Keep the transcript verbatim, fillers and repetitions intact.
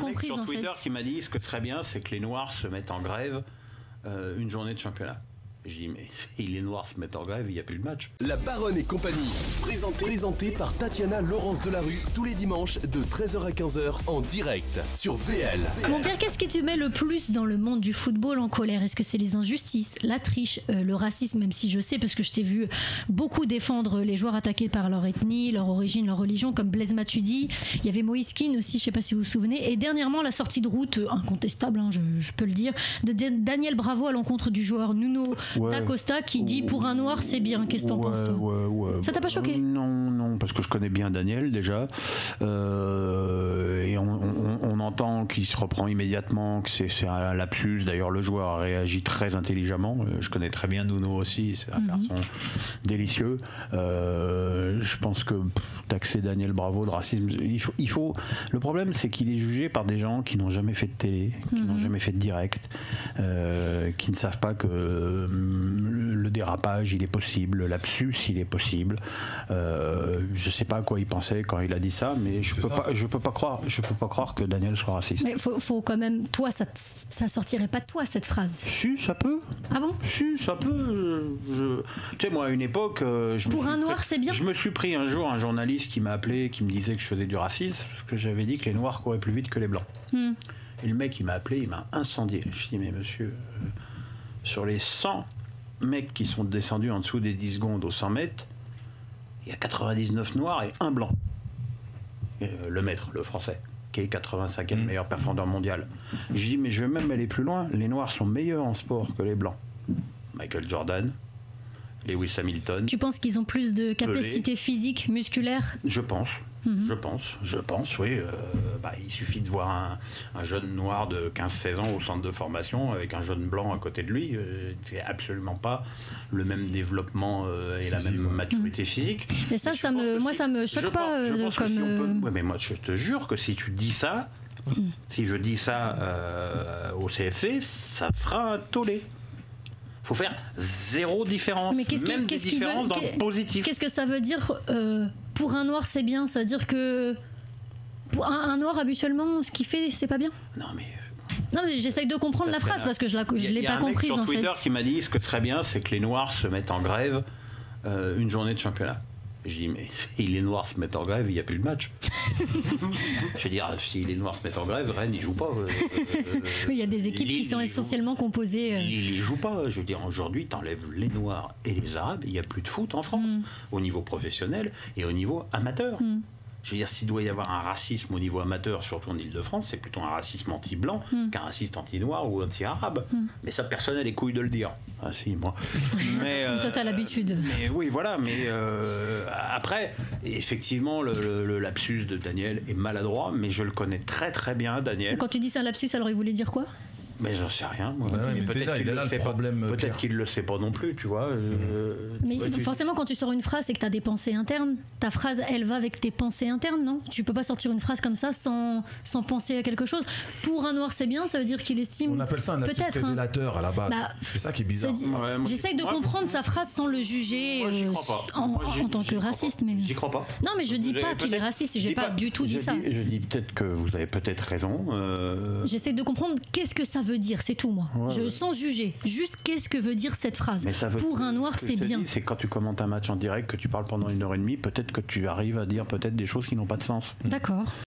comprise sur en Twitter fait. qui m'a dit ce que très bien, c'est que les Noirs se mettent en grève euh, une journée de championnat. Je dis, mais si les Noirs se mettent en grève, il n'y a plus de match. La Baronne et compagnie, présenté, présenté par Tatiana Laurence Delarue, tous les dimanches de treize heures à quinze heures en direct sur V L. Mon père, qu'est-ce qui te met le plus dans le monde du football en colère? Est-ce que c'est les injustices, la triche, euh, le racisme, même si je sais, parce que je t'ai vu beaucoup défendre les joueurs attaqués par leur ethnie, leur origine, leur religion, comme Blaise Matuidi. Il y avait Moïse Kean aussi, je ne sais pas si vous vous souvenez. Et dernièrement, la sortie de route, incontestable, hein, je, je peux le dire, de Daniel Bravo à l'encontre du joueur Nuno Ouais. D'Acosta qui dit pour un noir c'est bien. Qu'est-ce que t'en ouais, penses toi ouais, ouais. Ça t'a pas choqué? Non, non, parce que je connais bien Daniel déjà. Euh, et on, on, on entend qu'il se reprend immédiatement, que c'est, c'est un lapsus. D'ailleurs, le joueur a réagi très intelligemment. Je connais très bien Nuno aussi, c'est un mm-hmm. garçon délicieux. Euh, je pense que pff, taxer Daniel Bravo de racisme, il faut, il faut. Le problème, c'est qu'il est jugé par des gens qui n'ont jamais fait de télé, qui mm-hmm. n'ont jamais fait de direct, euh, qui ne savent pas que euh, le dérapage, il est possible, le lapsus, il est possible. Euh, je ne sais pas à quoi il pensait quand il a dit ça, mais je peux pas, je peux pas croire, je peux pas croire que Daniel soit raciste. Mais faut, faut quand même, toi, ça, ça sortirait pas de toi cette phrase. Si, ça peut. Ah bon? Si, ça peut. Je... Tu sais, moi, à une époque, je pour me un noir, pris... c'est bien. Je me suis pris un jour un journaliste qui m'a appelé, qui me disait que je faisais du racisme parce que j'avais dit que les noirs couraient plus vite que les blancs. Hmm. Et le mec, il m'a appelé, il m'a incendié. Je dis mais monsieur, euh, sur les cent mecs qui sont descendus en dessous des dix secondes aux cent mètres, il y a quatre-vingt-dix-neuf noirs et un blanc. Et, euh, le maître, le français, qui est quatre-vingt-cinquième mmh. meilleur performeur mondial. Je dis, mais je vais même aller plus loin. Les noirs sont meilleurs en sport que les blancs. Michael Jordan, Lewis Hamilton. Tu penses qu'ils ont plus de capacité Pelé. Physique, musculaire? Je pense. Mmh. Je pense, je pense, oui. Euh, bah, il suffit de voir un, un jeune noir de quinze seize ans au centre de formation avec un jeune blanc à côté de lui. Euh, c'est absolument pas le même développement euh, et physique, la même ouais. maturité mmh. physique. Mais ça, ça me, moi, si, ça me choque pas. Pense, euh, comme si peut, ouais, mais moi, je te jure que si tu dis ça, mmh. si je dis ça euh, au C F C, ça fera un tollé. Faut faire zéro différence, mais qu'est-ce même qui, qu'est-ce des différences veut, dans le positif. Qu'est-ce que ça veut dire euh, pour un noir c'est bien? Ça veut dire que pour un, un noir habituellement ce qu'il fait c'est pas bien? Non mais... Non mais j'essaye de comprendre la phrase parce que je ne l'ai pas comprise en fait. Il y a un mec sur Twitter qui m'a dit ce que très bien c'est que les noirs se mettent en grève euh, une journée de championnat. Je dis, mais si les Noirs se mettent en grève, il n'y a plus de match. Je veux dire, si les Noirs se mettent en grève, Rennes, ils ne jouent pas. Euh, oui, il y a des équipes qui sont essentiellement jouent, composées. Euh... Ils ne jouent pas. Je veux dire, aujourd'hui, tu enlèves les Noirs et les Arabes, il n'y a plus de foot en France, mm. au niveau professionnel et au niveau amateur. Mm. Je veux dire, s'il doit y avoir un racisme au niveau amateur, surtout en Ile-de-France, c'est plutôt un racisme anti-blanc mm. qu'un racisme anti-noir ou anti-arabe. Mm. Mais ça, personne n'a les couilles de le dire. Ah si, moi. Mais, euh, toi, t'as l'habitude. Mais oui, voilà. Mais euh, après, effectivement, le, le, le lapsus de Daniel est maladroit, mais je le connais très très bien, Daniel. Quand tu dis c'est un lapsus, alors il voulait dire quoi? Mais j'en sais rien. Moi. Ouais, mais peut-être là, qu'il il le sait pas. Peut-être qu'il le sait pas non plus, tu vois. Euh, mais ouais, forcément, tu... quand tu sors une phrase, c'est que tu as des pensées internes. Ta phrase, elle va avec tes pensées internes, non? Tu peux pas sortir une phrase comme ça sans, sans penser à quelque chose. Pour un noir, c'est bien, ça veut dire qu'il estime. On appelle ça un lapsus révélateur hein. à la base. Bah, c'est ça qui est bizarre. C'est ouais, J'essaye de moi, comprendre moi, sa phrase sans le juger moi, euh, en, moi, en tant que raciste. Mais... J'y crois pas. Non, mais je dis pas qu'il est raciste. J'ai pas, pas du tout dit je ça. Dis, je dis peut-être que vous avez peut-être raison. Euh... J'essaie de comprendre qu'est-ce que ça veut dire, c'est tout, moi. Ouais, je, ouais. Sans juger, juste qu'est-ce que veut dire cette phrase. Pour un noir, c'est bien. C'est quand tu commentes un match en direct, que tu parles pendant une heure et demie, peut-être que tu arrives à dire peut-être des choses qui n'ont pas de sens. D'accord.